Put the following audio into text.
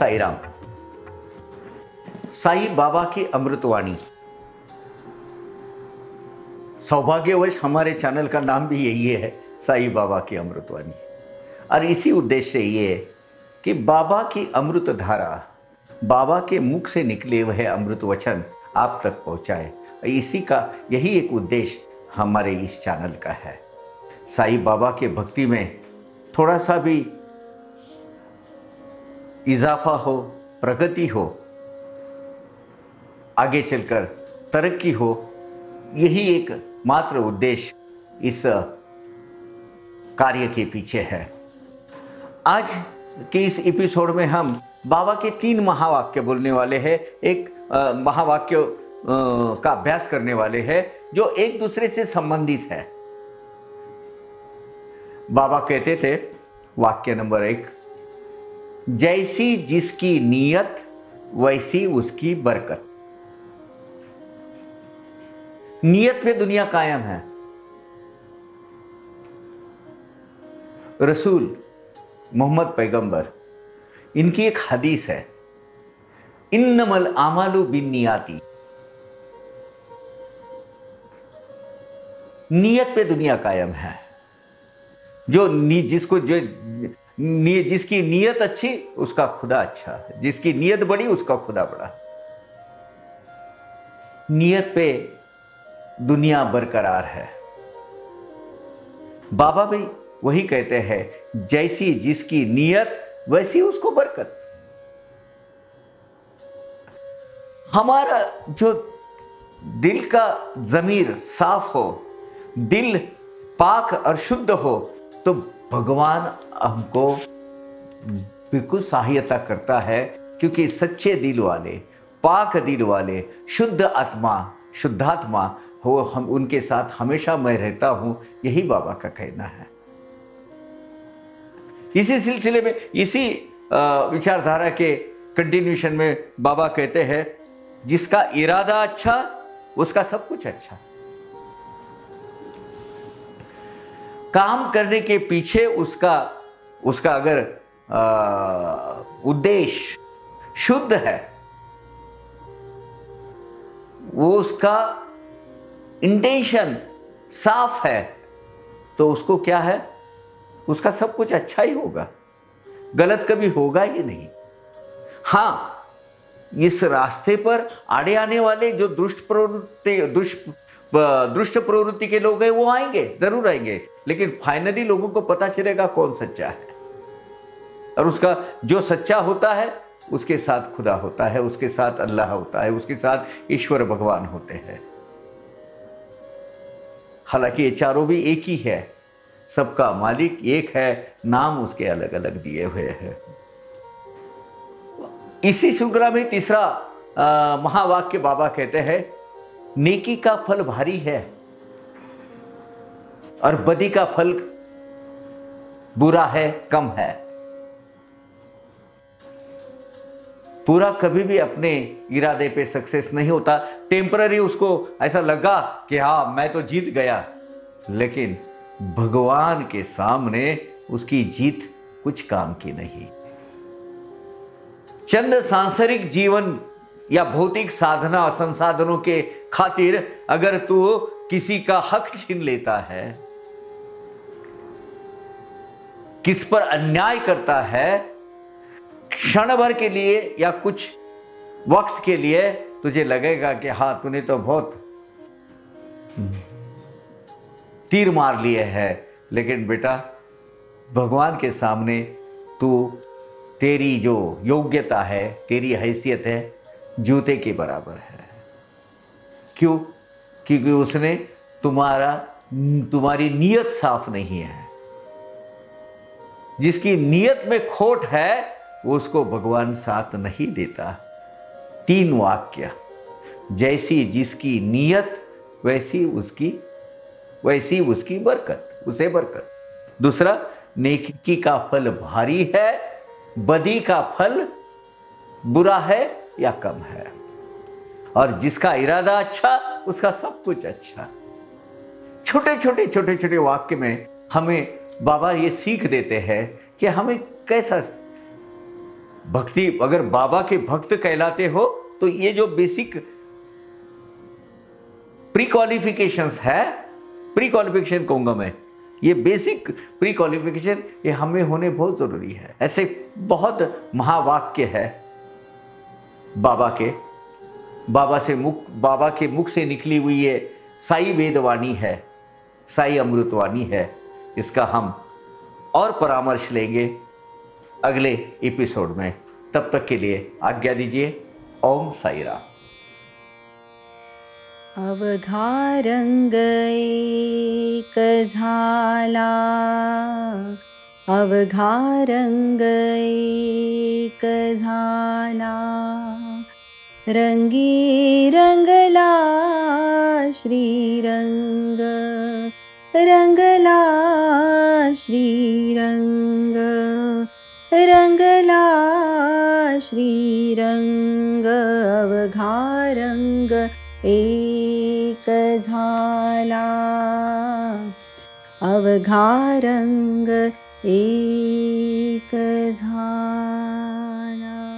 साई राम। साई बाबा की अमृतवाणी। सौभाग्यवश हमारे चैनल का नाम भी यही है, साई बाबा की अमृतवाणी। और इसी उद्देश्य से ये है कि बाबा की अमृत धारा, बाबा के मुख से निकले हुए अमृत वचन आप तक पहुंचाए। इसी का यही एक उद्देश्य हमारे इस चैनल का है। साई बाबा के भक्ति में थोड़ा सा भी इजाफा हो, प्रगति हो, आगे चलकर तरक्की हो, यही एक मात्र उद्देश्य इस कार्य के पीछे है। आज के इस एपिसोड में हम बाबा के 3 महावाक्य बोलने वाले हैं। एक महावाक्य का अभ्यास करने वाले हैं जो एक दूसरे से संबंधित है। बाबा कहते थे, वाक्य नंबर 1, जैसी जिसकी नीयत वैसी उसकी बरकत। नीयत में दुनिया कायम है। रसूल मोहम्मद पैगंबर, इनकी एक हदीस है, इन्नमल आमालु बिन्नियाती। नीयत पे दुनिया कायम है। जिसकी नीयत अच्छी उसका खुदा अच्छा, जिसकी नीयत बड़ी उसका खुदा बड़ा। नीयत पे दुनिया बरकरार है। बाबा भी वही कहते हैं, जैसी जिसकी नीयत वैसी उसको बरकत। हमारा जो दिल का ज़मीर साफ हो, दिल पाक और शुद्ध हो, तो भगवान हमको बिल्कुल सहायता करता है। क्योंकि सच्चे दिल वाले, पाक दिल वाले, शुद्ध आत्मा, शुद्धात्मा हो, हम उनके साथ हमेशा मैं रहता हूं, यही बाबा का कहना है। इसी सिलसिले में, इसी विचारधारा के कंटिन्यूशन में बाबा कहते हैं, जिसका इरादा अच्छा उसका सब कुछ अच्छा। काम करने के पीछे उसका अगर उद्देश्य शुद्ध है, वो उसका इंटेंशन साफ है, तो उसको क्या है, उसका सब कुछ अच्छा ही होगा, गलत कभी होगा ही नहीं। हाँ, इस रास्ते पर आड़े आने वाले जो दुष्ट प्रवृत्ति के लोग हैं, वो आएंगे, जरूर आएंगे, लेकिन फाइनली लोगों को पता चलेगा कौन सच्चा है। और उसका जो सच्चा होता है उसके साथ खुदा होता है, उसके साथ अल्लाह होता है, उसके साथ ईश्वर भगवान होते हैं। हालांकि ये चारों भी एक ही है, सबका मालिक एक है, नाम उसके अलग अलग दिए हुए हैं। इसी श्रृंखला में तीसरा महावाक्य बाबा कहते हैं, नेकी का फल भारी है और बदी का फल बुरा है, कम है। पूरा कभी भी अपने इरादे पे सक्सेस नहीं होता। टेम्पररी उसको ऐसा लगा कि हाँ मैं तो जीत गया, लेकिन भगवान के सामने उसकी जीत कुछ काम की नहीं। चंद सांसारिक जीवन या भौतिक साधना संसाधनों के खातिर अगर तू किसी का हक छीन लेता है, किस पर अन्याय करता है, क्षण भर के लिए या कुछ वक्त के लिए तुझे लगेगा कि हाँ तूने तो बहुत तीर मार लिए हैं, लेकिन बेटा भगवान के सामने तेरी जो योग्यता है, तेरी हैसियत है, जूते के बराबर है। क्यों? क्योंकि उसने तुम्हारी नीयत साफ नहीं है। जिसकी नीयत में खोट है वो उसको भगवान साथ नहीं देता। 3 वाक्य, जैसी जिसकी नीयत वैसी उसकी बरकत, उसे बरकत। दूसरा, नेकी का फल भारी है, बदी का फल बुरा है या कम है। और जिसका इरादा अच्छा उसका सब कुछ अच्छा। छोटे छोटे वाक्य में हमें बाबा ये सीख देते हैं कि हमें कैसा भक्ति, अगर बाबा के भक्त कहलाते हो तो ये जो बेसिक प्री क्वालिफिकेशंस है, प्री क्वालिफिकेशन कहूंगा मैं, ये बेसिक प्री क्वालिफिकेशन ये हमें होने बहुत जरूरी है। ऐसे बहुत महावाक्य है बाबा के, बाबा के मुख से निकली हुई ये साई वेदवाणी है, साई अमृतवाणी है। इसका हम और परामर्श लेंगे अगले एपिसोड में। तब तक के लिए आज्ञा दीजिए। ओम साई राम। अवघा रंग एक झाला, अवघा रंग एक झाला, रंगी रंगला श्रीरंग, रंगला श्रीरंग, रंगला श्रीरंग। अवघा रंग एक झाला, अवघा रंग एक झाला।